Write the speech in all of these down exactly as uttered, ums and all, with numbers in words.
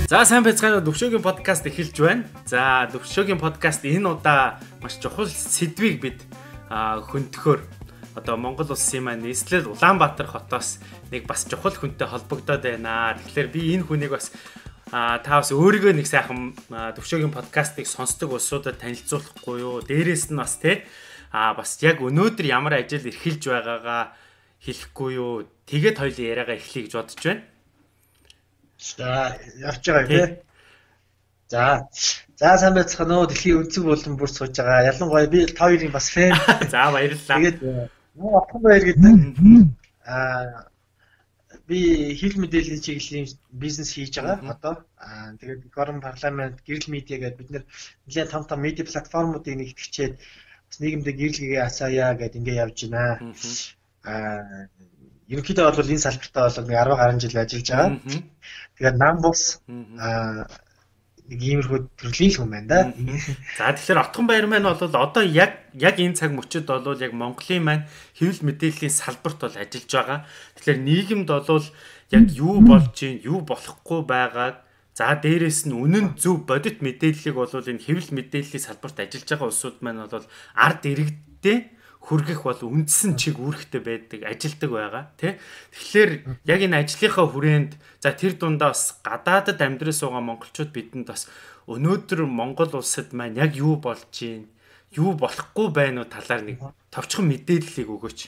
За сайн байцгаана уу, Төвшөөгийн подкаст эхэлж байна. За Төвшөөгийн подкаст энэ удаа маш чухал сэдвийг бид хөндлөхөөр одоо Монгол улсын маань нийслэл Улаанбаатар хотоос нэг бас чухал хүнтэй холбогдоод байна. Тэгэхээр би энэ хүнийг бас та бас өөрийгөө нэг сайхан Төвшөөгийн подкастыг сонсдог улсуудад танилцуулахгүй юу? Дээрээс нь бас те а бас яг өнөөдөр ямар ажил эрхэлж байгаагаа хэлэхгүй юу? Тэгээд хоёулын яриагаа эхлэе гэж бодож байна. За явж байгаа тийм. За. За сайн байцгаана уу. Дэлхийн өнцөг болон бүр сууж байгаа. Ялангуяа би та хоёрын бас фэн. За баярлалаа. Тэгээд нөө отхон баяр гэдэг. Аа би хил мэдээллийн чиглэлийн бизнес хийж байгаа. Одоо аа тэгээд Горон парламент, гэрэл медиа гэдэг бид нэр нэлээд том том медиа платформуудыг нэгтгэжээд бас нийгэмдээ гэрэлгээ асаая гэдэг ингээ явж байна. Аа ерөнхийдөө бол энэ салбартаа бол нэг арван гаруй жил ажиллаж байгаа. Тэгээд нам бус аа нэг иймэрхүү төрлийн хүн байна да. За тэгэхээр Отхон баяр маань бол одоо яг яг энэ цаг мөчид бол яг Монголын маань хэвлэл мэдээллийн салбарт бол ажиллаж байгаа. Тэгэхээр нийгэмд бол яг юу болж гин, юу болохгүй байгааг за дээрэс нь үнэн зөв бодит мэдээллийг бол энэ хэвлэл мэдээллийн салбарт ажиллаж байгаа улсууд маань бол ард иргэдтэй хүргэх бол үндсэн чиг үүрэгтэй байдаг, ажилдаг байгаа тий. Тэгэхээр яг энэ ажлынхаа хүрээнд за тэр дундаа бас гадаадад амьдрал суугаа монголчууд бидэнд бас өнөөдөр Монгол улсад маань яг юу болж гин, юу болохгүй байна уу талаар нэг товчхон мэдээллийг өгөөч.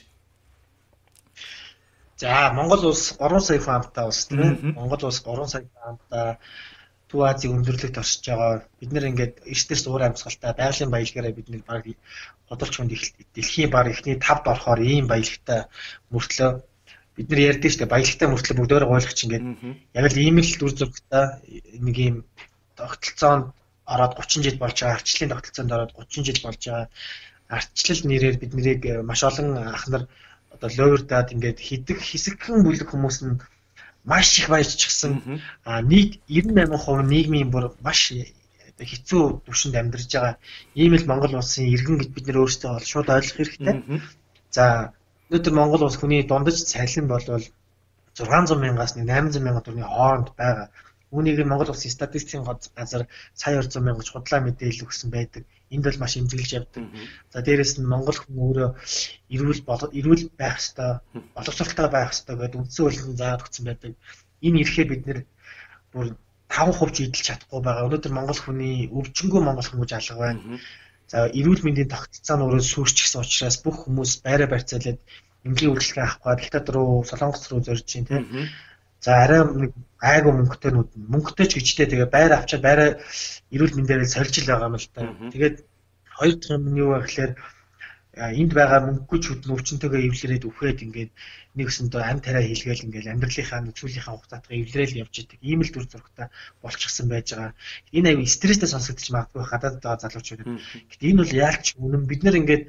За Монгол улс гурван сая хүн амтай улс тийм. Монгол улс гурван сая хүн амтай Төв Азийн өндөрлөгт оршиж байгаа. Бид нэр ингээд эрс дээрс уур амьсгалтай байгалийн баялагаараа бид нэр баг бодолч хүнд дэлхийн баг эхний тавд орохоор ийм баялагтай мөртлөө бид нар ярьдээ штэ баялагтай мөртлөө бүгдөө ойлгох чинь ингээд яг л ийм л дүр зурагтай нэг ийм тогтолцоонд ороод гучин жил болж байгаа. Арчлалын тогтолцоонд ороод гучин жил болж байгаа. Арчлал нэрээр бид нарыг маш олон ах нар одоо ловердаад ингээд хидэх хэсэгхэн бүлэг хүмүүс нь маш их баяжчихсан. А нийт девяносто восемь процент нийгмийн бүр маш хэцүү түвшинд амьдарч байгаа. Ийм л Монгол улсын иргэн гэж бид нэр өөрсдөө шууд ойлгох хэрэгтэй. За өнөөдөр Монгол улс хүний дундаж цалин бол зургаан зуун мянгаас восемь сая мянган төгрөгийн хооронд байгаа. Үүнийг Монгол улсын статистикийн газар сая двести мянган худлаа мэдээлэл өгсөн байдаг. Энд бол маш эмзэглэж явдаг. За дээрэс нь Монгол хүн өөрөө эрүүл эрүүл байх ёстой, боловсралтай байх ёстой гэдэг үндсэн хуулинд заагаад өгсөн байдаг. Энэ эрхээ бид нэр бүр таван хувьч эдэлж чадахгүй байгаа. Өнөөдөр Монгол хүний өвчнгүй Монгол хүн гэж алга байна. За эрүүл мэндийн тогтолцоо нь өөрөө сүрчихсэн учраас бүх хүмүүс байраа барьцаалаад эмнэлгийн үйлчлэгээ авах гад диктатор руу, Солонгос руу зорж чинь тийм. За арай нэг айгу мөнгөтэй нүд мөнгөтэй ч гэжтэй тэгээ байр авчаад байраа эрүүл мэндээр сольж л байгаа юм л та. Тэгээд хоёр дахь юм нь юу вэ гэхээр энд байгаа мөнгөгүй чүүд өвчнөтэйгээ эвлэрээд үхээд ингээд нэгсэндээ ам тараа хийлгээл ингээд амьдралынхаа нөхцөлийнхаа хугацаатаа эвлэрээл явж идэг. Ийм л дүр зурагтай болчихсон байж байгаа. Энэ аюу стресстэй сонсогдож магадгүй гадаад байгаа залуучуудад. Гэтэл энэ бол яалч үнэн бид нэр ингээд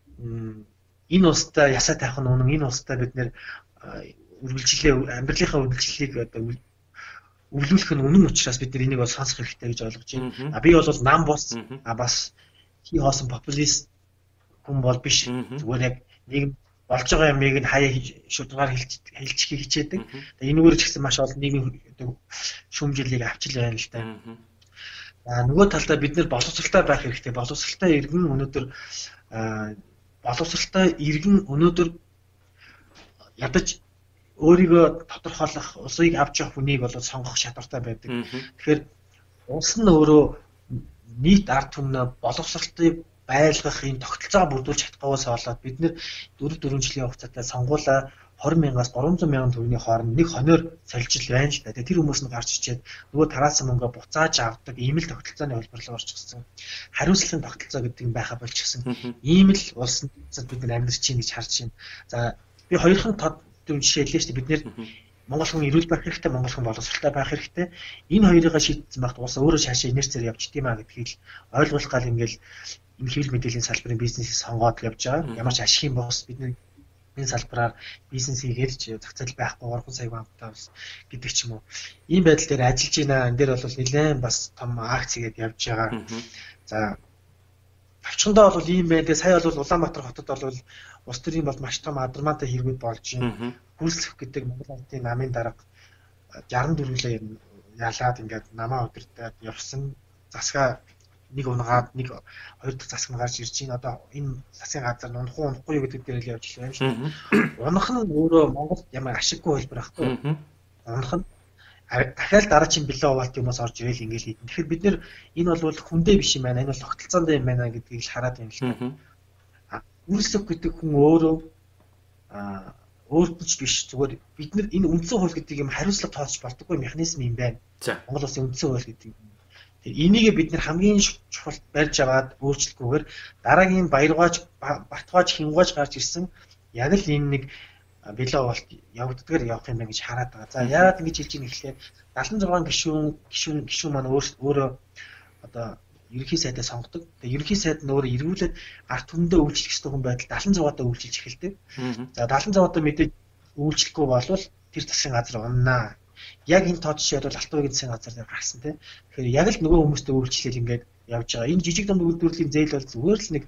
энэ устдаа ясаа тайх нь үнэн энэ устдаа бид нэр үргэлжлээ амьдралынхаа үргэлжлэлийг одоо өвлүүлэх нь үнэн учраас бид энийг бол сонсох хэрэгтэй гэж ойлгож байна. А би бол нам бус а бас хий хоосон популист хүн бол биш. Зүгээр яг нийгэм болж байгаа юмыг нь хаяа шударгаар хэлчиххийг хичээдэг. Тэгээ энэгээр ч гэсэн маш олон нийгмийн шүүмжлэлийг авчил байна л та. А нөгөө талдаа бид нэр боловсралтай байх хэрэгтэй. Боловсралтай иргэн өнөөдөр боловсралтай иргэн өнөөдөр ядаж өөрийгөө тодорхойлох, улсыг авч явах хүнийг бол сонгох шаардлагатай байдаг. Тэгэхээр улс нь өөрөө нийт ард түмнээ боловсралтыг байлгах энэ тогтолцоо бүрдүүлж чадхгүйс болоод бид нэр дөрөв дөрвөн жилийн хугацаатай сонгуулаа двадцать мянгаас тридцать мянган төгрөгийн хооронд нэг хоноор сольжил байна л да. Тэр хүмүүс нь гарч ичээд нөгөө тараасан мөнгө буцааж авдаг ийм л тогтолцооны хэлбэр рүү орчихсон. Хариуцлагын тогтолцоо гэдэг юм байха болчихсон. Ийм л улсад бид нар амьдарч чинь гэж харж байна. За би хоёрхан тод дүн жишээлээ шүү дээ. Бид нэр Монгол хүн эрүүл байх хэрэгтэй, Монгол хүн боловсралтай байх хэрэгтэй. Энэ хоёрыг шийдсэн багт улс өөрөө шаашаа инерцээр явж дийм аа гэдгийг л ойлгуулах гал ингээл энэ хэвлэл мэдээллийн салбарын бизнесийг сонгоод явж байгаа. Ямар ч ашиг юм бос бид энэ салбараар бизнес хийгээд зах зээл байхгүй гурван сая банктай бас гэдэг ч юм уу. Ийм байдал дээр ажиллаж байна. Энэ дээр бол нэлээд бас том акцгээд явж байгаа. За Тавчхандаа бол ийм байна. Тэгээ сая бол Улаанбаатар хотод бол улс төрийн бол маш том адармаатай хэрэгүүд болж байна. Хүрэлцэх гэдэг Монгол Улсын намын дарга шестьдесят дөрвөлээ ялаад ингээд намаа удирдаад явсан засгаа нэг унгаад нэг хоёр дахь засаг нь гарч ирж байна. Одоо энэ засгийн газар унахгүй унахгүй юу гэдэг дээр л явж байгаа юм шиг. Унах нь өөрөө Монгол ямар ашиггүй хэлбэр ахгүй. Унах нь дахиад дараагийн билээ хуваалт юмас орж ирэл ингээл хийдэн. Тэгэхээр бид нэр энэ бол хүндээ биш юм байна. Энэ бол тогтолцоонд юм байна гэдгийг л хараад байна л та. Үйлсэх гэдэг хүн өөрөө а өөртөж биш зүгээр бид нар энэ үндсэн хууль гэдэг юм хариуцлага тооцож болдоггүй механизм юм байна. Монгол улсын үндсэн хууль гэдэг. Энийг бид нэр хамгийн чухал барьж аваад өөрчлөхгүйгээр дараагийн баяргаач батгаач хингууч гарч ирсэн яг л энэ нэг билээ хуваалт явагддгаар явах юм байна гэж хараад байгаа. За яагаад ингэж хэлж ийм гэхлээр дадлан зургаан гишүүн гишүүн гишүүн маань өөрөө одоо ерөнхий сайдаа сонгодог. Тэгээ ерөнхий сайд нь өөрөө эргүүлээд арт түмэндээ үйлчлэх ёстой хүн байдал дадлан зургаатаа үйлчилж эхэлдэг. За дадлан зургаатаа мэдээж үйлчлэхгүй болвол тэр засгийн газар уннаа. Яг энэ тоо жишээд бол Алтан уугийн засгийн газар дээр гарсан тийм. Тэгэхээр яг л нөгөө хүмүүстэй үйлчлэл ингээд явж байгаа. Энэ жижиг дунд үйлдвэрлэлийн зээл бол зүгээр л нэг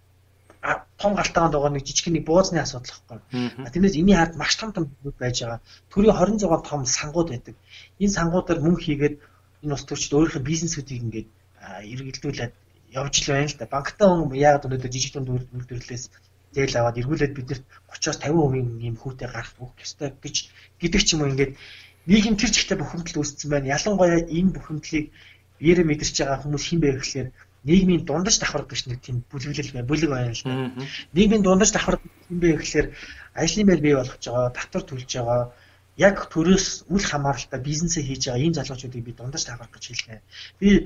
том галтаанд байгаа нэг жижиг нэг буузны асуудал байхгүй. Тэрнээс энэний хард маш том том зүйл байж байгаа. Төрийн хорин зугаар том сангууд байдаг. Энэ сангуудаар мөнгө хийгээд энэ улс төрчид өөрийнхөө бизнесүүдийг ингээд эргэлдүүлээд явж л байна л да. Банктай хүн яагаад өнөөдөр жижиг дунд үйлдвэрлэлээс зээл аваад эргүүлээд биднэрт тридцаас тавин хувийн ийм хүүтэй гарах бүх ёстой гэж гэдэг ч юм уу ингээд нийгэм тэр чигтээ бухимдал үүссэн байна. Ялангуяа энэ бухимдлыг биеэрээ мэдэрч байгаа хүмүүс хэн бэ гэхлээр нийгмийн дундаж давхар гэж нэг тийм бүлэглэл бай, бүлэг байна л да. Нийгмийн дундаж давхар хэн бэ гэхлээр ажлын байр бий болгож байгаа, татвар төлж байгаа, яг төрөөс үл хамааралтай бизнесээ хийж байгаа ийм залуучуудыг би дундаж давхар гэж хэлнэ. Би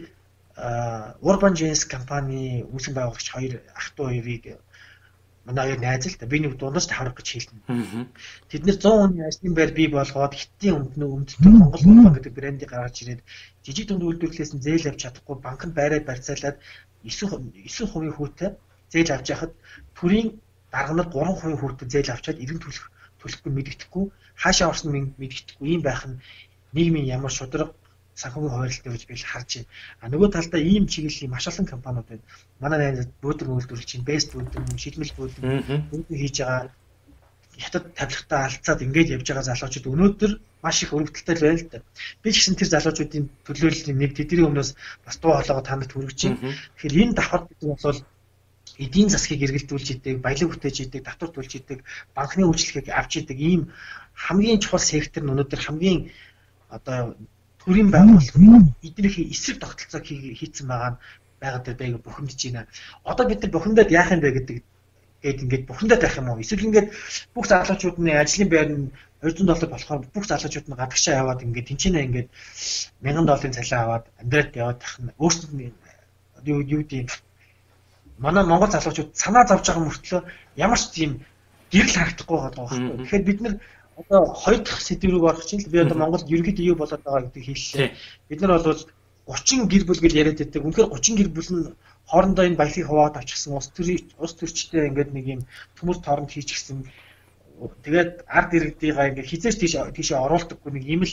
Urban Gens компани үүсгэн байгуулагч хоёр ах дүү хоёрыг манай хоёр найз л да би нэг дундаж давхар гэж хэлнэ. Тэд нэр зуун хүний ажлын байр бий болгоод хиттийн өмднөө өмдөлтөд Монгол Урбан гэдэг брендийг гаргаж ирээд жижиг дунд үйлдвэрлэлээс нь зээл авч чадахгүй банк нь байраа барьцаалаад нine хувийн хүүтэй зээл авч яхад төрийн дарга нар three хувийн хүүтэй зээл авчаад иргэн төлөх төлөхгүй мэдгэдэхгүй хаашаа орсон мэдгэдэхгүй юм байх нь нийгмийн ямар шударга санхүүгийн хуваарлттай гэж би л харж байна. А нөгөө талдаа ийм чиглэлийн маш олон компаниуд байна. Манай найз бөөдрөг үйлдвэрлэж чинь Best бөөдрөг, шилмэл бөөдрөг бүгд хийж байгаа хятад тавилгатай алцаад ингэж явж байгаа залуучууд өнөөдөр маш их өргөдөлтэй байна л да. Би ч гэсэн тэр залуучуудын төлөөллийн нэг тэдний өмнөөс бас дуу хоолойгоо танарт хүргэж байна. Тэгэхээр энэ давхар гэдэг нь бол эдийн засгийг эргэлдүүлж идэг, баялаг бүтээж идэг, татвар төлж идэг, банкны үйлчлэгийг авч идэг ийм хамгийн чухал сектор нь өнөөдөр хамгийн одоо төрийн байгууллага эднийхээ эсрэг тогтолцоог хийцэн байгаа нь байгаад байгааг бухимдаж байна. Одоо бид нар бухимдаад яах юм бэ гэдэг гээд ингээд бухимдаад байх юм уу? Эсвэл ингээд бүх залуучуудын ажлын байр нь two hundred доллар болохоор бүх залуучууд нь гадагшаа яваад ингээд тэнцэнэ ингээд one thousand долларын цалин аваад амьдраад яваад тах нь өөрсдөд нь юу юу тийм манай Монгол залуучууд санаа зовж байгаа мөртлөө ямар ч тийм гэрэл харагдахгүй байгаа байхгүй. Тэгэхээр бид нар одоо хоёр дахь сэдв рүү орох чинь би одоо Монголд ерөнхийдөө юу болоод байгаа гэдэг хэллээ. Бид нар бол thirty гэр бүл гэж яриад байдаг. Үнэхээр thirty гэр бүл нь хоорондоо энэ баялагийг хуваад авчихсан ус төр ус төрчтэй ингээд нэг юм төмөр тооронд хийчихсэн. Тэгээд ард иргэдийгаа ингээд хизээч тийш тийшээ оруулдаггүй нэг ийм л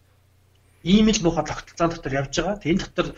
ийм л нухад тогтолцоон дотор явж байгаа. Энэ дотор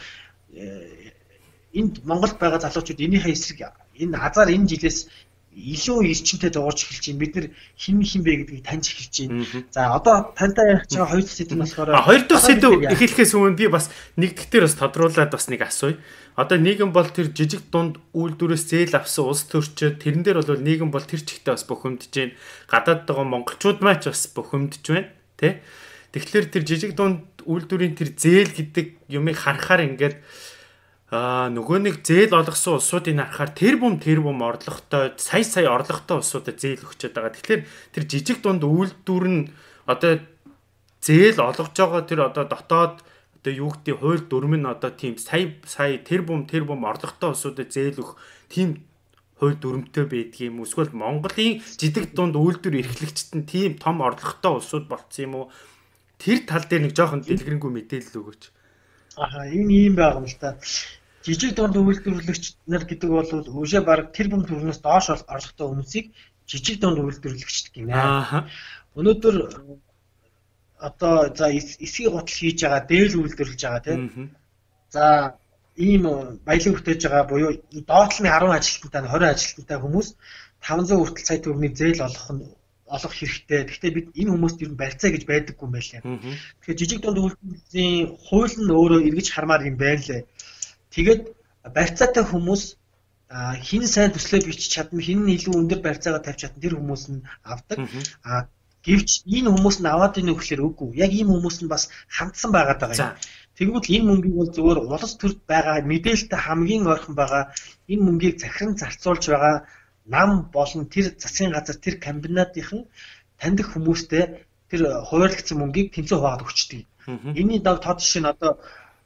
энд Монголд байгаа залуучууд энийхээ эсрэг энэ азар энэ жилээс илүү эрчимтэй дуурж эхэлж байна. Бид нар хин хин бэ гэдгийг таньж эхэлж байна. За одоо тантай ярих байгаа хоёр дахь сэдв болохоор хоёр дахь сэдв эхлэхээс өмнө би бас нэгдэлтээр бас тодруулаад бас нэг асууя. Одоо нийгэм бол тэр жижиг дунд үйлдвэрээс зээл авсан улс төрчид тэрэн дээр бол нийгэм бол тэр чигтээ бас бухимдж байна. Гадаад байгаа монголчууд маань ч бас бухимдж байна. Тэ? Тэгэхээр тэр жижиг дунд үйлдвэрийн тэр зээл гэдэг юмыг харахаар ингээд Аа нөгөө нэг зээл олгосон улсуудыг харахаар тэр бум тэр бум орлоготой сая сая орлоготой улсуудад зээл өгчөд байгаа. Тэгэхээр тэр жижиг дунд үйлдвэр нь одоо зээл олгож байгаа тэр одоо дотоод одоо юу гэдэг хууль дүрм нь одоо тийм сая сая тэр бум тэр бум орлоготой улсуудад зээл өгөх тийм хууль дүрмтэй байдаг юм. Эсвэл Монголын жижиг дунд үйлдвэр эрхлэгчид нь тийм том орлоготой улсууд болцсон юм уу? Тэр тал дээр нэг жоохон дэлгэрэнгүй мэдээлэл өгөөч. Аа энэ юм байгаа юм л та. Жижиг дунд үйлдвэрлэгч нар гэдэг бол өшөө баг тэр бүм төрнөөс доош орлоготой хүмүүсийг жижиг дунд үйлдвэрлэгч гэнэ. Аа. Өнөөдөр одоо за эсгийн готл хийж байгаа, дээл үйлдвэрлэж байгаа тийм. За ийм баялаг бүтээж байгаа буюу доотлын ten ажилтнтай, twenty ажилтнтай хүмүүс five hundred хүртэл сая төгрөгийн зээл олох нь олох хэрэгтэй. Гэхдээ бид энэ хүмүүст ер нь барьцаа гэж байдаггүй юм байлаа. Тэгэхээр жижиг дунд үйлдвэрлэлийн хууль нь өөрөө эргэж хармаар юм байна лээ. Тэгээд барьцаатай хүмүүс хин сайн төслөө бичиж чадна, хин илүү өндөр барьцаагаа тавьж чадна тэр хүмүүс нь авдаг. А гэвч энэ хүмүүс нь аваад ийн өгөхлөөр үгүй. Яг ийм хүмүүс нь бас хандсан байгаад байгаа юм. Тэгвэл энэ мөнгийг бол зөвхөн улс төрд байгаа мэдээлэлтэй хамгийн ойрхон байгаа энэ мөнгийг захиран зарцуулж байгаа нам болон тэр засгийн газар тэр комбинатын таньдаг хүмүүстэй тэр хуваарлагдсан мөнгийг тэнцүү хуваагаад өгчдөг. Энийний дог тод жишээ нь одоо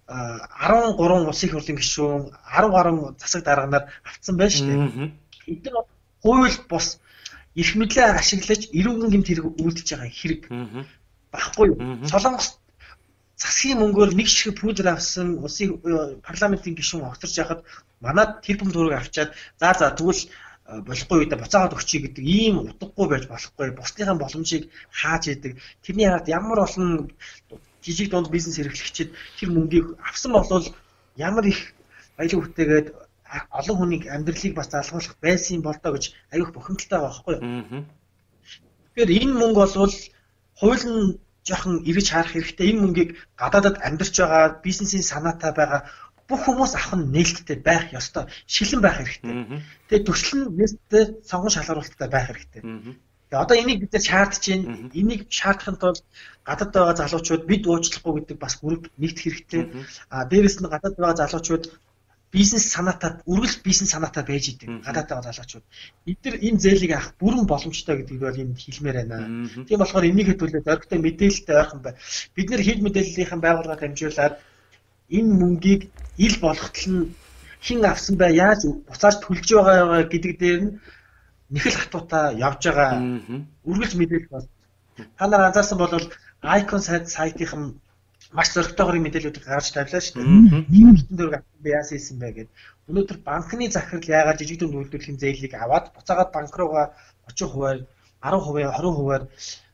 арван гурван улсын их хурлын гишүүн арав гаруй засаг дарганаар авцсан байна шүү дээ. Эдгээр хууль бус их мэдлээ ашиглаж эрүүгийн гэмт хэрэг үйлдэж байгаа хэрэг багхгүй юу? Солонгос засгийн мөнгөөр нэг шиг пүүлэр авсан улсын парламентын гишүүн огцорч яхад манад тэр бүм төгрөг авчаад за за тэгвэл болохгүй үедээ буцаагаад өгчий гэдэг ийм утгагүй байж болохгүй. Бусдынхаа боломжийг хааж идэг. Тэрний хараад ямар олон жижиг дунд бизнес эрхлэгчид тэр мөнгийг авсан болвол ямар их баялаг бүтээгээд олон хүнийг амьдралыг бас залгуулах байсан бол доо гэж аюух бухимдалтай байгаа байхгүй юу? Тэгэхээр энэ мөнгө болвол хууль нь жоохон эргэж харах хэрэгтэй. Энэ мөнгийг гадаадад амьдарч байгаа бизнесийн санаатай байгаа бүх хүмүүс авах нь нээлттэй байх ёстой. Шилэн байх хэрэгтэй. Тэгээд төсөл нь нээлттэй сонгон шалгаруулалттай байх хэрэгтэй. Тэгээд одоо энийг бид нар шаардж байна. Энийг шаардахын тулд гадаад байгаа залуучууд бид уучлахгүй гэдэг бас бүрэг нэгдэх хэрэгтэй. А дээрэс нь гадаад байгаа залуучууд бизнес санаатай, үргэлж бизнес санаатай байж идэг. Гадаад байгаа залуучууд. Бид нар энэ зээлийг авах бүрэн боломжтой гэдгийг бол энд хэлмээр байна. Тийм болохоор энийг хэдүүлээд орхитой мэдээлэлтэй ойрхон бай. Бид нар хил мэдээллийнхэн байгууллагад дамжуулаад энэ мөнгийг ил болгохтол нь хэн авсан бай, яаж буцааж төлж байгаа гэдэг дээр нь нэг л хатуудаа явж байгаа. Үргэлж мэдээлэл бол. Та нар анзаарсан бол Icon сайтынхан маш зөрөгтэйгээр мэдээлэлүүдийг гаргаж тавилаа шүү дээ. Ийм хитэн дөрөв авсан бай яасан юм бэ гэдэг. Өнөөдөр банкны захирал яагаад жижиг дунд үйлдвэрлэлийн зээлийг аваад буцаагаад банк руугаа очих хуваар арав хувиар хорин хувиар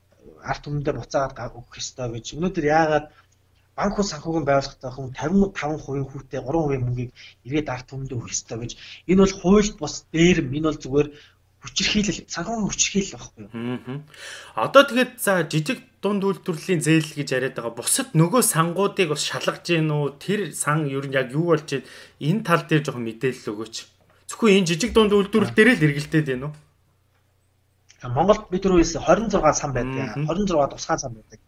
арт түмэндээ буцаагаад өгөх ёстой гэж. Өнөөдөр яагаад банк хус санхүүгийн байгууллагатай хүн тавин таван хувийн хүүтэй гурван хувийн мөнгийг ирээд арт түмэндээ өгөх ёстой гэж. Энэ бол хуульд бас дээрэм. Энэ бол зүгээр хүчирхийлэл, санхүүгийн хүчирхийлэл байхгүй юу? Одоо тэгээд за жижиг дунд үйлдвэрлэлийн зээл гэж яриад байгаа. Бусад нөгөө сангуудыг бас шалгаж гин үү? Тэр сан ер нь яг юу болж байна? Энэ тал дээр жоохон мэдээлэл өгөөч. Зөвхөн энэ жижиг дунд үйлдвэрлэл дээр л эргэлтээд байна уу? Монголд бид түрүүс хорин зургаан сан байдаг. хорин зургаан тусгай сан байдаг.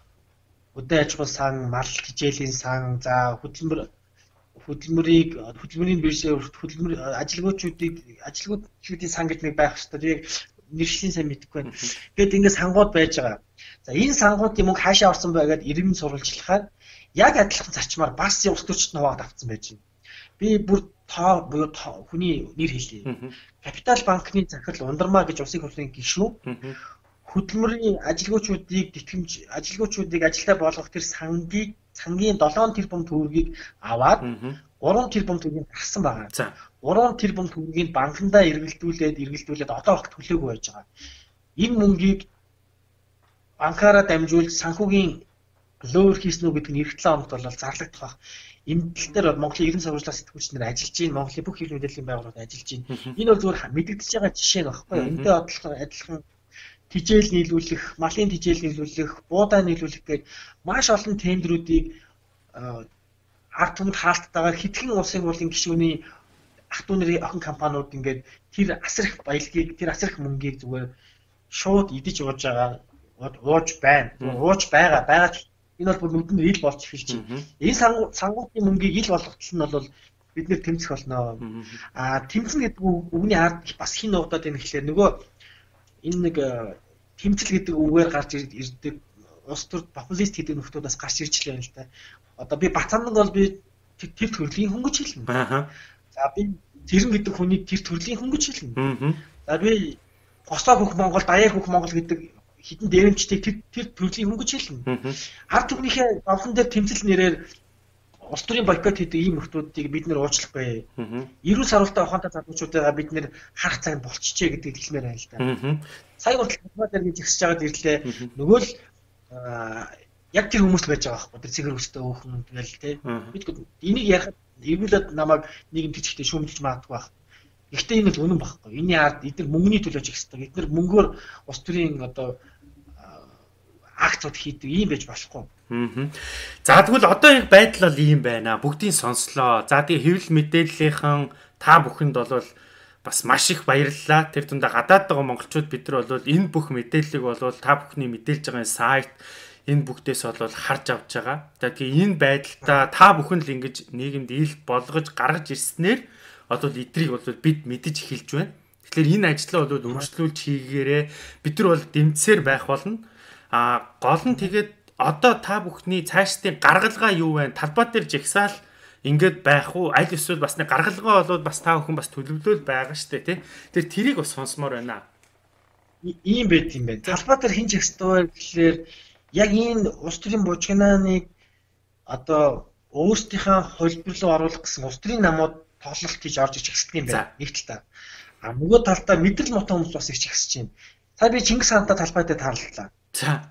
Өдөө аж ахуй сан, марл хичээлийн сан, за хөдөлмөр хөдөлмөрийг хөдөлмөрийн биржээр хөдөлмөр ажилгүйчүүдийг ажилгүйчүүдийн сан гэж нэг байх хэрэгтэй. Яг нэршлийн сайн мэдэхгүй байна. Тэгэд ингээд сангууд байж байгаа. За энэ сангуудын мөнгө хаашаа орсон бэ гэдээ иргэн сурвалжлахаар яг адилхан зарчмаар бас улс төрчид наваад авсан байж байна. Би бүр тоо буюу хүний нэр хэлье. Капитал банкны захирал Ундармаа гэж улсын хурлын гишүүн хөдөлмөрийн ажилгүйчүүдийг тэтгэмж ажилгүйчүүдийг ажилдаа болгох тэр сангийг сангийн долоон тэрбум төгрөгийг аваад гурван тэрбум төгрөгийг гаргасан байгаа. За гурван тэрбум төгрөгийг банкндаа эргэлдүүлээд эргэлдүүлээд одоо огт төлөөгүй байж байгаа. Энэ мөнгийг банкаараа дамжуулж санхүүгийн лөөр хийсэн үү гэдэг нь эх талаа оногт бол зарлагдах байх. Эмдэл дээр Монголын ерөн сурвалжлалт сэтгүүлч нар ажиллаж байна. Монголын бүх хил мэдээллийн байгууллагууд ажиллаж байна. Энэ бол зүгээр мэдэгдэж байгаа жишээ нь багхгүй юу? Энтэй адилхан адилхан тижээл нийлүүлэх, малын тижээл нийлүүлэх, буудаа нийлүүлэх гээд маш олон тендерүүдийг ард түмэнд хаалттайгаар хитгэн улсын хурлын гишүүний ах дүү нарын охин компаниуд ингээд тэр асар их баялагийг, тэр асар их мөнгийг зүгээр шууд идэж ууж байгаа, ууж байна. Ууж байгаа, байгаа энэ бол бүр нүдэнд ил болж эхэлж байна. Энэ сангуудын мөнгийг ил болгохтол нь бол бид нэр тэмцэх болно. А тэмцэн гэдэг үгний ард бас хин нуудаад байна гэхлээр нөгөө энэ нэг тэмцэл гэдэг үгээр гарч ирдэг улс төр популист гэдэг нөхдөөс гарч ирж лээ л да. Одоо би Бацаандан бол би тэр төрлийн хөнгөж хэлнэ. Аа. За би Тэрэн гэдэг хүний тэр төрлийн хөнгөж хэлнэ. За би Босоо хөх Монгол, Даяар хөх Монгол гэдэг хідэн дээрэмчтэй тэр тэр төрлийн хөнгөж хэлнэ. Ард түмнийхээ давхан дээр тэмцэл нэрээр улс төрийн бойкот хийдэг ийм нөхдүүдийг бид нэр уучлахгүй. Эрүүл саруултаа ухаантай залуучуудаа бид нэр харах цаг болчихжээ гэдэг хэлмээр байна л да. Сая урталмаа дээр гэж ихсэж байгаад ирлээ. Нөгөө л яг тэр хүмүүс байж байгаа байхгүй. Тэр цэгэр өстэй өөхөн тэгэл те. Бид энийг ярих эргүүлээд намайг нийгэм төчтэй шүүмжилж магадгүй байх. Гэхдээ энэ бол үнэн багхгүй. Энийн ард эдгээр мөнгөний төлөөж их хэвээр. Эдгээр мөнгөөр улс төрийн одоо акцууд хийдэг юм байж болохгүй. Аа. За тэгвэл одоо яг байдал бол ийм байна. Бүгдийг сонслоо. За тэгээ хэвлэл мэдээллийнхэн та бүхэнд бол бас маш их баярлалаа. Тэр дундаа гадаад байгаа монголчууд бид нар бол энэ бүх мэдээллийг бол та бүхний мэдээлж байгаа сайт энэ бүгдээс бол харж авч байгаа. Тэгэхээр энэ байдлаа та бүхэн л ингэж нийгэмд ил болгож гаргаж ирснээр одоо эдрийг бол бид мэдэж эхэлж байна. Тэгэхээр энэ ажлаа бол өргөжлүүлж хийгээрээ бид нар бол дэмжсээр байх болно. А гол нь тэгээд одоо та бүхний цаашдын гаргалгаа юу вэ? Талбай дээр жигсаал ингээд байх уу? Аль эсвэл бас нэг гаргалгаа болоод бас та бүхэн бас төлөвлөл байгаа штэ тий. Тэр тэрийг бас сонсомоор байна. Ийм байт юм байна. Талбай дээр хинж хэвчтэй гэхлээр яг энэ улс төрийн бужигнааныг одоо өөрсдийнхээ хөлбөр рүү оруулах гэсэн улс төрийн намууд тоглолт хийж орж иж хэсдэг юм байна. Нэг талаа. А нөгөө талдаа мэдрэл мото хүмүүс бас их хэсэж байна. Та би Чингис хаантай талбай дээр таарлаа. За.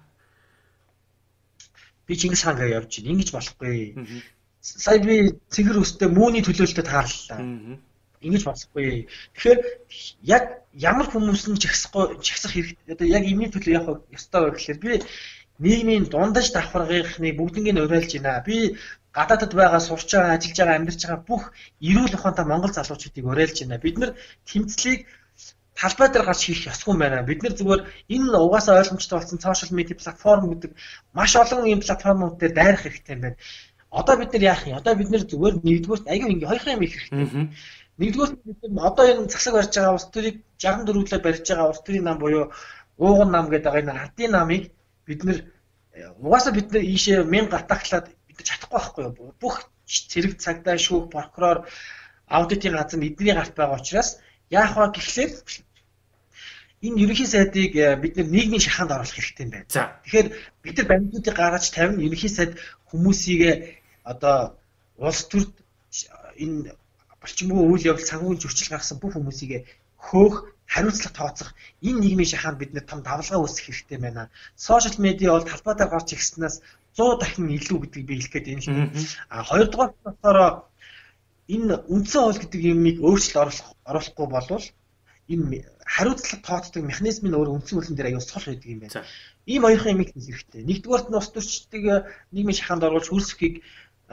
Би Чингис хаан гэж явж байна. Ингэж болохгүй. Сая би цэгэр өстэй мөөний төлөөлөлтөд таарлаа. Ингэж болохгүй. Тэгэхээр яг ямар хүмүүс нь жагсахгүй жагсах хэрэгтэй. Одоо яг энэний төлөө явах ёстой байх гэхээр би нийгмийн дундаж давхаргийнхны бүгднийг нь уриалж байна. Би гадаадд байгаа сурч байгаа, ажиллаж байгаа, амьдарч байгаа бүх эрүүл ухаантай монгол залуучуудыг уриалж байна. Бид нар тэмцлийг талбай дээр гарч хийх ёсгүй юм байна. Бид нар зүгээр энэ угаасаа ойлгомжтой болсон сошиал медиа платформ гэдэг маш олон ийм платформууд дээр дайрах хэрэгтэй юм байна. Одоо бид нар яах юм? Одоо бид нар зүгээр нэгдүгээр аягүй ингээ хоёрхан юм их хэрэгтэй. Нэгдүгээр бид нар одоо энэ засаг барьж байгаа улс төрийг шестдесет дөрвөлөө барьж байгаа улс төрийн нам буюу ууган нам гэдэг байгаа энэ ардын намыг бид нар угаасаа бид нар ийшээ мянга гатаглаад бид нар чадахгүй байхгүй юу? Бүх цэрэг цагдаа, шүүх, прокурор, аудитын газар эдний гарт байгаа учраас яах вэ гэхлээр энэ ерөнхий сайдыг бид нар нийгмийн шаханд оруулах хэрэгтэй юм байна. Тэгэхээр бид нар баримтуудыг гаргаж тавина. Ерөнхий сайд хүмүүсийг одоо улс төрд энэ болчмоо үйл явдал санхүүгийн зөрчил гаргасан бүх хүмүүсийг хөөх, хариуцлага тооцох энэ нийгмийн шаханд бид нар том давлгаа үүсгэх хэрэгтэй байна. Сошиал медиа бол талбай дээр гарч ирснээс сто дахин илүү гэдгийг би хэлэх гээд байна. А хоёрдугаар болохоор энэ үндсэн хууль гэдэг юмыг өөрчлөлт оруулах оруулахгүй болвол энэ хариуцлага тооцдог механизмын өөр үндсэн хуулийн дээр аюул сул байдаг юм байна. Ийм хоёрхан юмыг хэлэх хэрэгтэй. Нэгдүгээрт нь ус төрчдгийг нийгмийн шаханд оруулж хөрсөхийг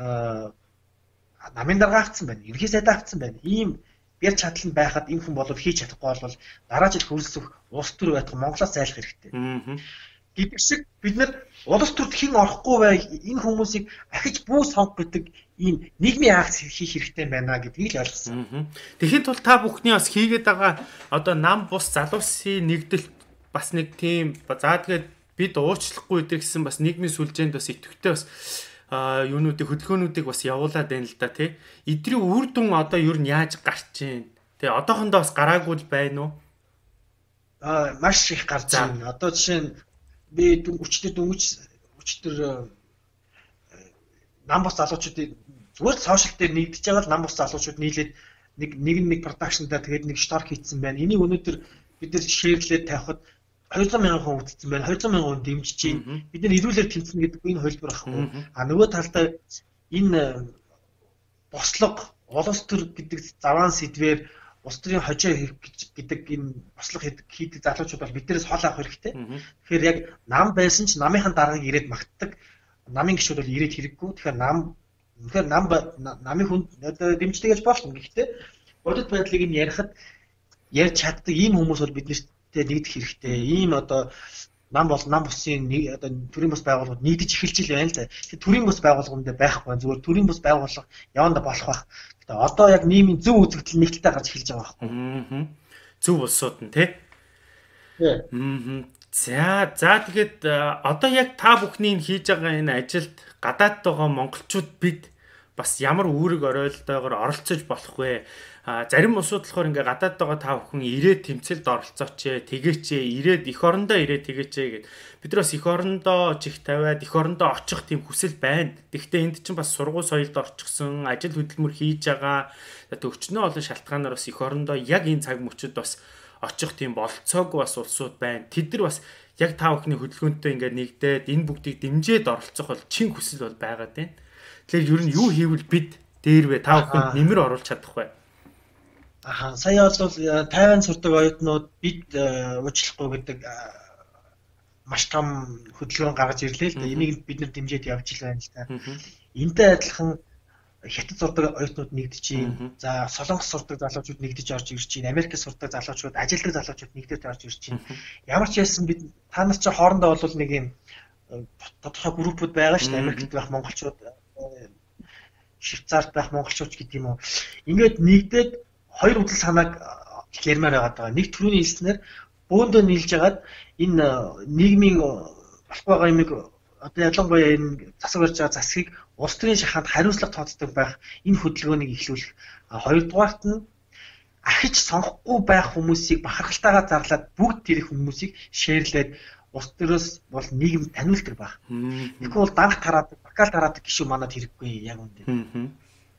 намын дарга авцсан байна. Ерхий сайд авцсан байна. Ийм бэр чадал нь байхад энэ хүн болов хийж чадахгүй бол дараа жил хөрсөх улс төр байх Монголоос зайлах хэрэгтэй. Гэдэг шиг бид нар улс төрд хэн орохгүй бай энэ хүмүүсийг ахиж бүү сонг гэдэг ийм нийгмийн акц хийх хэрэгтэй байна гэдгийг л ойлгосон. Тэгэхэд бол та бүхний бас хийгээд байгаа одоо нам бус залуусын нэгдэлт бас нэг тийм за тэгээд бид уучлахгүй идэр гэсэн бас нийгмийн сүлжээнд бас идэвхтэй бас юунуудыг хөдөлгөөнүүдийг бас явуулаад байна л да тий. Эдрийн үр дүн одоо юу н яаж гарч ийн. Тэгээ одоохондоо бас гараагүй л байна уу? Аа маш их гарч байна. Одоо жишээ нь би өчтөр дөнгөж өчтөр нам бус залуучуудыг зүгээр сошиал дээр нэгдэж байгаа л нам бус залуучууд нийлээд нэг нэг нэг продакшн дээр тэгээд нэг шторк хийцэн байна. Энийг өнөөдөр бид нэр шеэрлээд тавихад двести мянган хүн үзсэн байна. двести мянган хүн дэмжиж байна. Бид нэр ирүүлэр тэмцэнэ гэдэг энэ хөлбөр ахгүй. А нөгөө талдаа энэ бослого улс төр гэдэг заваан сэдвээр улс төрийн хожоо гэдэг энэ бослого хийдэг залуучууд бол биднээс хол авах хэрэгтэй. Тэгэхээр яг нам байсан ч намынхан даргаыг ирээд магтдаг. Намын гишүүд бол ирээд хэрэггүй. Тэгэхээр нам тэгэхээр нам намын хүн дэмждэг гэж болно. Гэхдээ бодит байдлыг нь ярихад ярьж чаддаг ийм хүмүүс бол биднэрт нэгдэх хэрэгтэй. Ийм одоо нам бол нам бусын одоо төрийн бус байгууллагууд нэгдэж эхэлж ил байна л да. Тэгэхээр төрийн бус байгууллагууд байхгүй зүгээр төрийн бус байгууллага яванда болох байх. Гэтэ одоо яг нийгмийн зөв үзэгдэл нэгдэлтэй гарч эхэлж байгаа байхгүй. Аа. Зөв улсууд нь тий. Аа. За за тэгэхэд одоо яг та бүхний хийж байгаа энэ ажилд гадаад байгаа монголчууд бид бас ямар үүрэг оройлтойгоор оролцож болох вэ? А зарим улсууд болохоор ингээ гадаад байгаа та бүхэн ирээд тэмцэлд оролцооч, тэгээч, ирээд эх орондоо ирээд тэгээч гэд. Бид нар бас эх орондоо чих тавиад эх орондоо очих тийм хүсэл байна. Гэхдээ энд чинь бас сургууль соёлд орчихсон, ажил хөдөлмөр хийж байгаа төвчнөө олон шалтгаанаар бас эх орондоо яг энэ цаг мөчид бас очих тийм болцоогүй бас улсууд байна. Тэд нар бас яг та бүхний хөдөлгөөнтэй ингээ нэгдээд энэ бүгдийг дэмжиж оролцох бол чин хүсэл бол байгаад байна. Тэгэхээр ер нь юу хийвэл бид дээр вэ? Та бүхэнд нэмэр оруулах чадах вэ? Аа сая бол Тайван сурдаг оюутнууд бид уучлахгүй гэдэг маш том хөдөлгөөн гаргаж ирлээ л да. Энийг бид нар дэмжиж явж ил байна л да. Энтэй адилхан Хятад сурдаг оюутнууд нэгдэж байна. За Солонгос сурдаг залуучууд нэгдэж орж ирж байна. Америкт сурдаг залуучууд, ажилтдаг залуучууд нэгдэж орж ирж байна. Ямар ч байсан бид та нар чи хоорондоо бол нэг юм тодорхой группүүд байгаа шүү дээ. Америкт байх монголчууд, Швейцарт байх монголчууд гэдэг юм уу. Ингээд нэгдээд хоёр удаа санааг ярмаар байгаа. Нэг төрөний хэлснээр бөөндөө нийлж хагаад энэ нийгмийн болох байгаа юмыг одоо ялангуяа энэ засаг барьж байгаа засгийг улс төрийн шаханд хариуцлага тооцдог байх энэ хөдөлгөөнийг эхлүүлэх. Хоёрдугаарт нь ахиж сонгохгүй байх хүмүүсийг бахархалтайгаар зарлаад бүгд тэр хүмүүсийг шеэрлээд улс төрөөс бол нийгэм таниулдаг байх. Тэгэхгүй бол данх тараад бакал тараадаг гişүү манад хэрэггүй яг үндэ.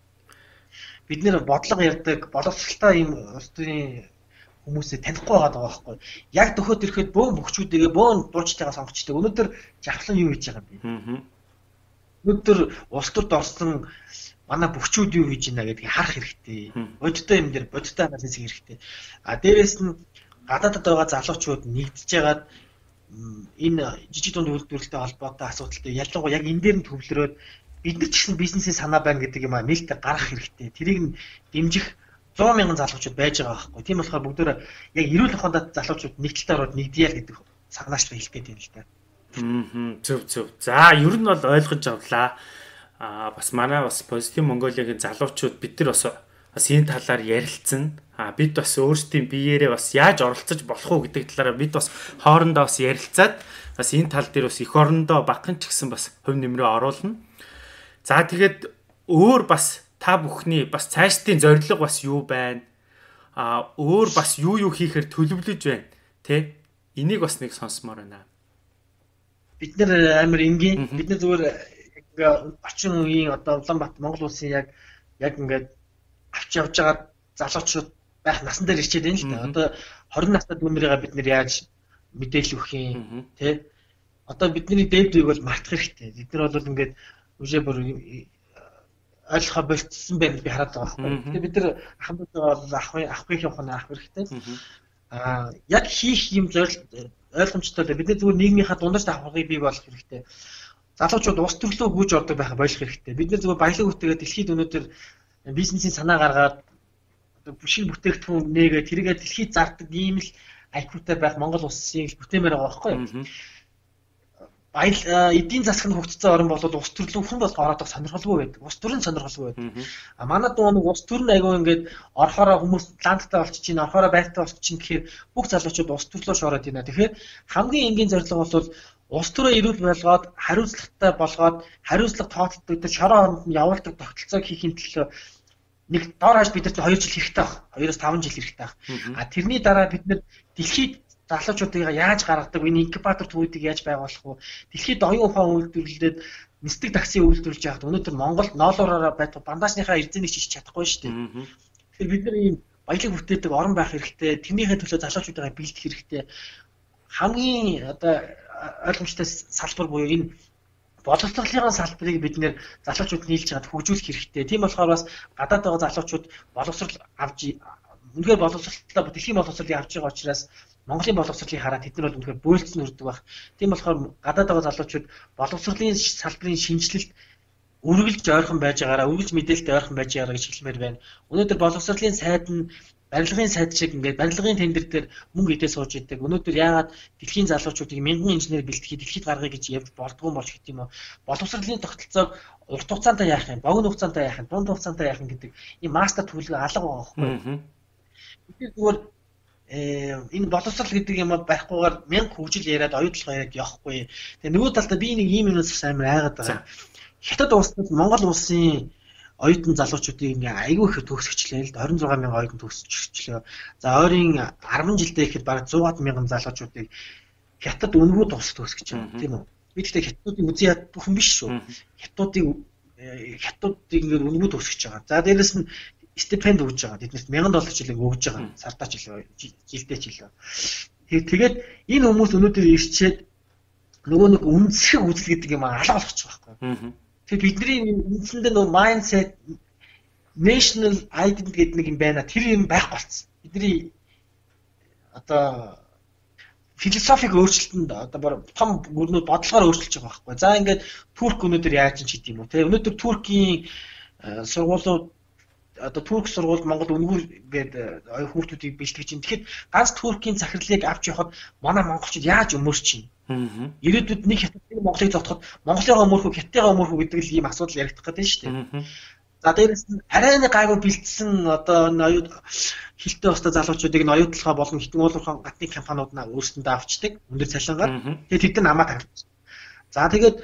Бид нэр бодлого ярьдаг, боловсралтай юм улс төрийн хүмүүсээ танихгүй байгаа байхгүй. Яг төхөд ирэхэд бөөн бөхчүүдээ бөөн дуучтайгаа сонгочтой. Өнөөдөр жавхлан юу хийж байгаа юм бэ? Өнөөдөр улс төрд орсон манай бөхчүүд юу хийж байна гэдгийг харах хэрэгтэй. Бодтой юм дээр бодтой анализ хийх хэрэгтэй. А дээрэс нь гадаадд байгаа залуучууд нэгдэж ягаад энэ жижиг дунд үйлдвэрлэлтэй холбоотой асуудалтай ялангуяа яг энэ дээр нь төвлөрөөд бид нар ч гэсэн бизнесийн санаа байна гэдэг юм а нээлттэй гаргах хэрэгтэй. Тэрийг нь дэмжих сто мянган залуучууд байж байгаа байхгүй. Тийм болохоор бүгдөө яг эрүүл ухаандад залуучууд нэгдэлтэй ороод нэгдъя гэдэг санаачлал хэлэх гээд байна л да. Аа зөв зөв. За ер нь бол ойлгож авлаа. Аа бас манай бас Positive Mongolia-гийн залуучууд бид нар бас бас энэ талаар ярилцсан. Аа бид бас өөрсдийн биеэрээ бас яаж оролцож болох уу гэдэг талаараа бид бас хоорондоо бас ярилцаад бас энэ тал дээр бас эх орондоо багхан ч гэсэн бас хувь нэмрээ оруулна. За тэгээд өөр бас та бүхний бас цаашдын зорилго бас юу байна? А өөр бас юу юу хийхээр төлөвлөж байна? Тэ? Энийг бас нэг сонсомоор байна. Бид нэр амар энгийн бид нар зүгээр орчин үеийн одоо Улаанбаатар Монгол улсын яг яг ингээд авч явж байгаа залуучууд байх насан дээр ирчээд байна л да. Одоо хорин настай дүүнэрийгээ бид нэр яаж мэдээлэл өгөх юм тэ? Одоо бидний дэвдвийг бол мартах хэрэгтэй. Бид нар бол ингээд үжээ бүр ойлгохоо болцсон байх би хараад байгаа байхгүй. Тэгээ бид нар хамтдаа авах авахыг явахна авах хэрэгтэй. Аа яг хийх юм зорилго ойлгомжтой л бид нар зүгээр нийгмийнхаа дундаж давхаргыг бий болгох хэрэгтэй. Залуучууд ус төрлөө гүйж ордог байхаа болох хэрэгтэй. Бид нар зүгээр баялаг бүтээгээд дэлхийд өнөөдөр бизнесийн санаа гаргаад одоо бүшиг бүтээгдэхүүн нээгээд тэрийгээ дэлхийд зардаг ийм л ай кью-тай байх Монгол улсын бүтээмээр байгаа байхгүй. Баял эдийн засаг нь хөгжсөн орн бол ус төрлөө хүн бол ороодох сонирхолгүй байдаг. Ус төрн сонирхолгүй байдаг. А манай дуу нэг ус төрн айгүй ингээд орохороо хүмүүс ландтай болчих чинь, орохороо байртай болчих чинь гэхээр бүх залуучууд ус төрлөө шороод байна. Тэгэхээр хамгийн энгийн зорилго бол ус төрөө эрүүл болгоод хариуцлагатай болгоод хариуцлага тооцдог тэр шороо хооронд нь явуулдаг тогтолцоог хийхин төлөө нэг дор хаяж бидэрт хоёр жил хэрэгтэй баг. хоёроос таван жил хэрэгтэй баг. А тэрний дараа бид нэр дэлхийд залуучуудыг яаж гаргадаг, энэ инкубатор төвүүдийг яаж байгуулах вэ? Дэлхийд оюун ухаан үйлдвэрлэлд нисдэг такси үйлдвэрлэж байхад өнөөдөр Монголд ноолороо байдаг бандажныхаа эрзэнийг шийдэж чадахгүй шүү дээ. Тэгэхээр бид нар ийм баялаг бүтээдэг орон байх хэрэгтэй. Тэрнийхээ төлөө залуучуудаа бэлдэх хэрэгтэй. Хамгийн одоо ойлгомжтой салбар буюу энэ боловсролын салбарыг бид нэр залуучууд нийлж чад хөгжүүлэх хэрэгтэй. Тийм болохоор бас гадаад байгаа залуучууд боловсрол авч үнэхээр боловсролтой дэлхийн боловсролыг авч байгаа учраас Монголын боловсролыг хараад тэд нар бол үнэхээр бөөлцөн үрдэг баг. Тийм болохоор гадаад байгаа залуучууд боловсролын салбарын шинжилэлт үргэлж ойрхон байж байгаараа, үргэлж мэдээлэлтэй ойрхон байж байгаараа гэж хэлмээр байна. Өнөөдөр боловсролын сайд нь барилгын сайд шиг ингээд барилгын тендер дээр мөнгө идээ сууж идэг. Өнөөдөр яагаад дэлхийн залуучуудыг мянган инженер бэлтгэхэд дэлхийд гаргая гэж явж болдгоо болж гэх юм уу? Боловсролын тогтолцоог урт хугацаанд яах юм, богино хугацаанд яах юм, дунд хугацаанд яах юм гэдэг ийм мастер төлөвлөгөө алга байгаа байхгүй. Тэгэхээр зүгээр энэ боловсрол гэдэг юм байхгүйгээр мянга хөгжил яриад оюутлага яриад явахгүй. Тэгээ нөгөө талдаа би нэг ийм юмнаас амар айгаад байгаа. Хятад улсад Монгол улсын оюутан залуучуудыг ингээ айгүй их төгсгчлээ л да. хорин зургаан мянган оюутан төгсчихлээ. За ойрын арван жилдээ ихэд бараг зуугаад мянган залуучуудыг Хятад өнгөө тус төгсгөж байгаа тийм үү. Би тэгтээ хятадуудын үзий яд бүхэн биш шүү. Хятадуудыг хятадуудыг ингээ өнгөө төгсгөж байгаа. За дээрэс нь стипенд өгж байгаа. Тэднэрт мянган доллар жилиг өгж байгаа. Сардаа ч илүү жилдээ ч илүү. Тэгээд энэ хүмүүс өнөөдөр ирчээд нөгөө нэг үндэслэх үзэл гэдэг юм алга болгочих واخхой. Тэгээд бидний үндсэндээ нөгөө майндсет national identity гэдэг нэг юм байна. Тэр юм байхгүй болсон. Бидний одоо философиг өөрчлөлтөнд одоо том гүрнүүд бодлогоор өөрчилж байгаа байхгүй. За ингээд Турк өнөөдөр яаж ч гэдэг юм уу те. Өнөөдөр Туркийн сургуулиуд одоо Турк сургуульд Монгол өнгөр гээд хүүхдүүдийг бэлтгэж чинь. Тэгэхэд ганц Туркийн захирлыг авч явахад манай монголчууд яаж өмөрч чинь. Ирээдүйд нэг хятадын Монголыг зогтоход Монголын өмөрхөө хятадын өмөрхөө гэдэг л ийм асуудал яригдах гэдэг нь шүү дээ. За дээрээс нь арай нэг гайгүй бэлдсэн одоо ноёд хилтэй баста залуучуудыг ноёдлохоо болон хитэн уулуурхан гатны компаниуднаа өөрсөндөө авчдаг өндөр цалингаар. Тэгээд тэд намаа тавьчих. За тэгээд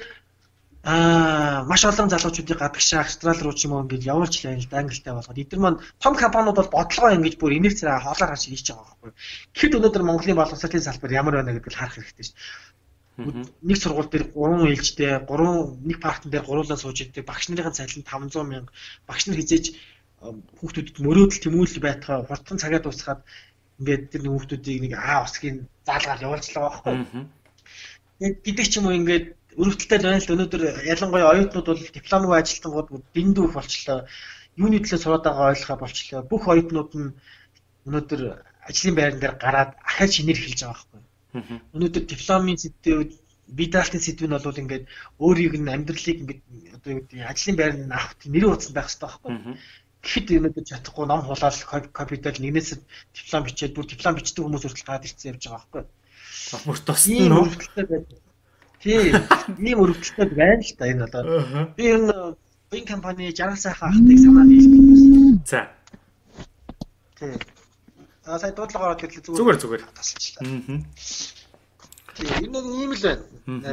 аа маш олон залуучуудыг гадагшаа Австрали руу ч юм уу ингэж явуулж лээ л да ангилтай болгоод эдгээр маань том компаниуд бол бодлогоо ингэж бүр инерц зэрэг хоолоор хаш хийж байгаа байхгүй. Тэгэхэд өнөөдөр Монголын боловсролын салбар ямар байна гэдгийг харах хэрэгтэй шүү дээ. Нэг сургууль дээр гурван ээлжтэй, гурван нэг партн дээр гуруулаа сууж идэг багш нарын цалин таван зуун мянга. Багш нар хизээж хүүхдүүдэд мөрөөдөл тэмүүлэл байтгаа хурдан цагаа дуусгаад ингээд тэр хүүхдүүдийг нэг аа усгийн заалгаар явуулчихлаа байхгүй. Тэгээд гэдэг ч юм уу ингээд өрөвдөлтэй байна л өнөөдөр ялангуяа оюутнууд бол дипломгүй ажилтнууд дэндүү болчлоо. Юуны төлөө сураад байгаа ойлгохоо болчлоо. Бүх оюутнууд нь өнөөдөр ажлын байран дээр гараад ахаад шинээр эхэлж байгаа байхгүй. Өнөөдөр дипломын сэдвүүд бие даалтын сэдв нь бол ингээд өөрийг нь амьдралыг ингээд одоо юу гэдэг ажлын байранд авах нэрийн утсан байх хэрэгтэй байхгүй. Тэгэхэд өнөөдөр чадахгүй ном хулаал капитал нэгнээс диплом бичээд бүр диплом бичдэг хүмүүс хүртэл гараад ирсэн явж байгаа байхгүй. Бүр тусна нөө. Тийм ийм өрөвдөлтөд байна л да энэ одоо. Би энэ бин компани жаргал сайхан ахтыг санаа нийлдэг. За. Тийм. А сая дуудлага ороод ирлээ зүгээр зүгээр тасалчлаа. Аа. Тийм энэ ийм л байна.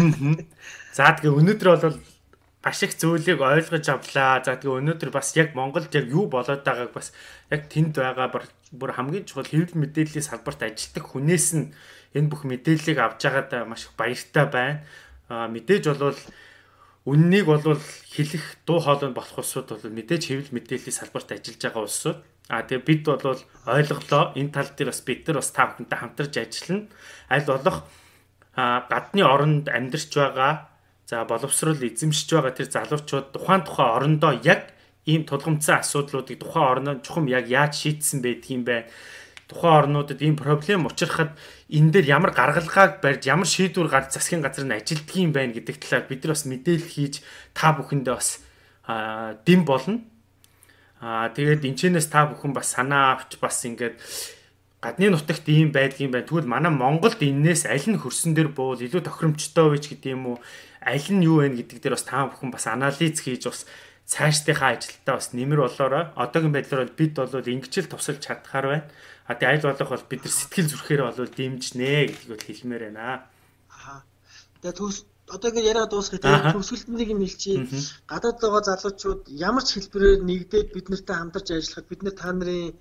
За тэгээ өнөөдөр бол маш их зүйлийг ойлгож авлаа. За тэгээ өнөөдөр бас яг Монголд яг юу болоод байгааг бас яг тэнд байгаа бүр хамгийн чухал хэвлэл мэдээллийн салбарт ажилладаг хүнээс нь энэ бүх мэдээллийг авч байгаад маш их баяртай байна. А мэдээж болвол үннийг болвол хэлэх дуу хоолой болох улсууд бол мэдээж хэвлэл мэдээллийн салбарт ажиллаж байгаа улсууд. А тэгээ бид бол ойлголоо энэ тал дээр бас бид нар бас та бүхэнтэй хамтарч ажиллана. Аль болох гадны оронд амьдарч байгаа за боловсрол эзэмшиж байгаа тэр залуучууд тухайн тухайн орондоо яг ийм тулгымцсан асуудлуудыг тухайн орноо чухам яг яаж шийдсэн байдгийм бэ? Тухайн орнуудад ийм проблем учрахад энэ дээр ямар гаргалгааг барьж ямар шийдвэр гарч засгийн газар нь ажилтдаг юм байна гэдэг талаар бид нар бас мэдээлэл хийж та бүхэндээ бас дэм болно. Аа тэгээд энэчнээс та бүхэн бас санаа авч бас ингээд гадны нутагт ийм байдгийн байна. Тэгвэл манай Монголд энээс аль нь хөрсөн дээр буул илүү тохиромжтой вэ гэдэг юм уу? Аль нь юу вэ гэдэг дээр бас та бүхэн бас анализ хийж бас цаашдынхаа ажилдаа бас нэмэр болоорой. Одоогийн байдлаар бол бид бол ингэж л тусалж чадхаар байна. А тэгээ аль болох бол бид нар сэтгэл зүрхээр бол дэмжнэ гэдгийг бол хэлмээр байна. Аа. Тэгээ төгс одоо ингэ яриа дуусгая тэгээ төгсгөлтнийг юм хэлчихье. Гадаад байгаа залуучууд ямар ч хэлбэрээр нэгдээд бид нартай хамтарч ажиллахад бид нар та нарын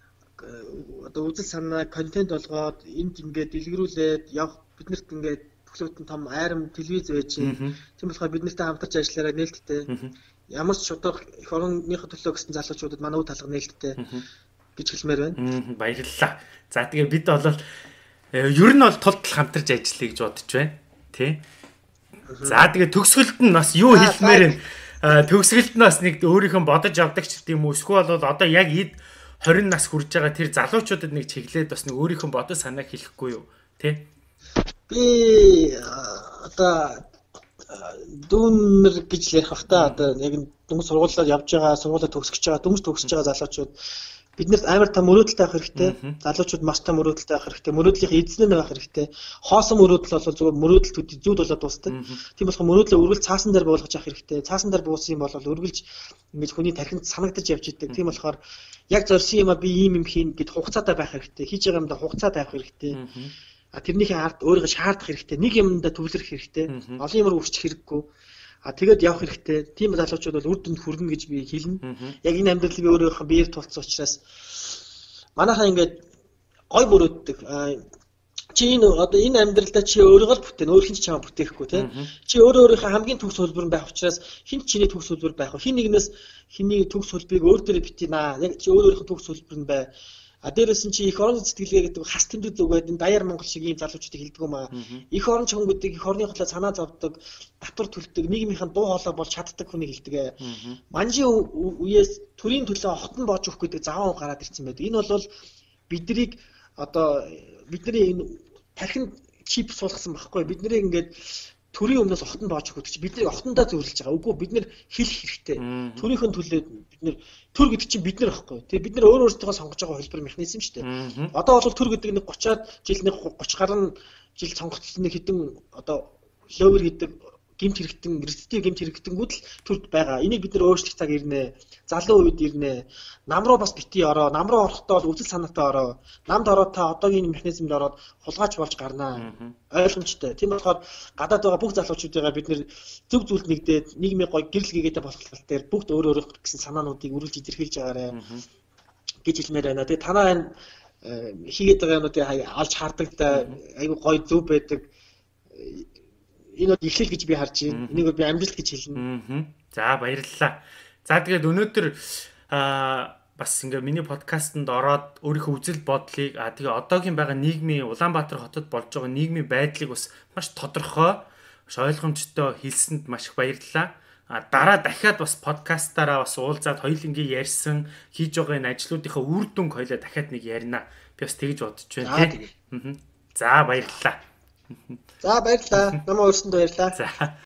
одоо үзэл санаа контент болгоод энд ингээд дэлгэрүүлээд явах биднэрт ингээд төглөөтэн том айрам телевиз байж юм. Тийм болохоор бид нартай хамтарч ажиллаарай нээлттэй. Ямар ч шударга их орныхоо төлөө гэсэн залуучуудад манай үе талга нээлттэй гэж хэлмээр байна. Баярлалаа. За тэгээ бид бол ер нь бол тул тал хамтарч ажиллая гэж бодож байна. Тэ. За тэгээ төгсгөлд нь бас юу хэлмээр байна? Төгсгөлд нь бас нэг өөрийнхөө бодож авдаг ч гэдэм үү. Эсвэл бол одоо яг эд хорин нас хүрж байгаа тэр залуучуудад нэг чиглээд бас нэг өөрийнхөө бодож санааг хэлэхгүй юу? Тэ. Би одоо дүүнэр гэж ярих бах та одоо яг дүнс сургуулиуд явж байгаа, сургуулиуд төгсөж байгаа, дүнс төгсөж байгаа залуучууд биднэрт амар том мөрөөдөлтэй байх хэрэгтэй. Залуучууд маш том мөрөөдөлтэй байх хэрэгтэй. Мөрөөдлийн эзэн нь байх хэрэгтэй. Хоосон мөрөөдөл бол зүгээр мөрөөдөл зүүд болоод дуусдаг. Тийм болохоор мөрөөдлөө үргэлж цаасан дээр буулгаж явах хэрэгтэй. Цаасан дээр буусан юм бол үргэлж ингэж хүний тархинд санагдаж явж идэг. Тийм болохоор яг зорьсон юм а би ийм юм хийн гэд хугацаатай байх хэрэгтэй. Хийж байгаа юмдаа хугацаа тавих хэрэгтэй. А тэрнийхээ ард өөрийгөө шаардах хэрэгтэй. Нэг юмдаа төвлөрөх хэрэгтэй. Олон юмар үрчих хэрэггүй. А тэгээд явах хэрэгтэй. Тийм залуучууд бол үр дүнд хүрнэ гэж би хэлнэ. Яг энэ амьдралыг би өөрийнхөө биеэр тулцсан учраас манайхаа ингээд гой мөрөөддөг. Чи энэ одоо энэ амьдралдаа чи өөрийгөө л бүтээн, өөр хин ч чамаа бүтээхгүй тийм. Чи өөрөө өөрийнхөө хамгийн төгс хөлбөр нь байх учраас хин ч чиний төгс хөлбөр байх. Хин нэгнээс хиний төгс хөлбөрийг өөр дээрээ битэнаа. Яг чи өөрөө өөрийнхөө төгс хөлбөр нь бай. А дээрээс нь чи их орон сэтгэлгээ гэдэг хас тэмдэг үгээд энэ даяар Монгол шиг ийм залуучуудыг хэлдэг юм аа. Их орон чонгуудыг их орны хотлоо санаа зовдөг, татвар төлдөг, нийгмийнхэн дуу хоолой болж чаддаг хүнийг хэлдэг. Манжи үеэс төрийн төлөө хотон боож өгөх гэдэг заван гараад ирсэн байдаг. Энэ бол биднийг одоо бидний энэ тархинд чип суулгасан байхгүй. Бидний ингээд төрийн өмнөөс хотон боож өгөх гэж бидний хотондоо зөвлөж байгаа. Үгүй бид нэр хэлэх хэрэгтэй. Төрийнхэн төлөө бид нэр төр гэдэг чинь бид нар байхгүй. Тэгээ бид нар өөр өөртөө сонгож байгаа хэлбэр механизм шүү дээ. Одоо бол төр гэдэг нэг гуцаад жил нэг гуцах гаруй жил сонгогдсон нэг хэдэн одоо ловер гэдэг гэмт хэрэгтэн реститив гэмт хэрэгтэнгүүд л төрд байгаа. Энийг бид нар өөрчлөх цаг ирнэ. Залуу үед ирнэ. Нам руу бас бити ороо. Нам руу орохдоо л үзэл санаатай ороо. Намд ороод та одоогийн механизмд ороод хулгайч болж гарнаа. Ойлгомжтой. Тийм болохоор гадаад байгаа бүх залуучуудыгаа бид нэр зөв зүйлд нэгдээд нийгмийн гой гэрэл гээгээтэй болох тал дээр бүгд өөр өөр гэсэн санаануудыг үргэлж илэрхийлж байгаарэ гэж хэлмээр байна. Тэгээ танаа энэ хийгээд байгаа юмнуудыг алж хардаг да айгүй гой зөв байдаг. Энэ бол ихлэл гэж би харж байна. Энийг би амжилт гэж хэлнэ. За баярлалаа. За тэгээд өнөөдөр аа бас ингээ миний подкастэнд ороод өөрийнхөө үзэл бодлыг аа тэгээ одоогийн байгаа нийгмийн Улаанбаатар хотод болж байгаа нийгмийн байдлыг бас маш тодорхой, маш ойлгомжтой хэлсэнд маш их баярлалаа. А дараа дахиад бас подкастаараа бас уулзаад хоёулангийн ярьсан хийж байгаа энэ ажлуудынхаа үр дүнг хоёлаа дахиад нэг ярина. Би бас тэгж бодож байна тийм. За баярлалаа. За баярлалаа. Намаа өөрсөндөө баярлалаа. За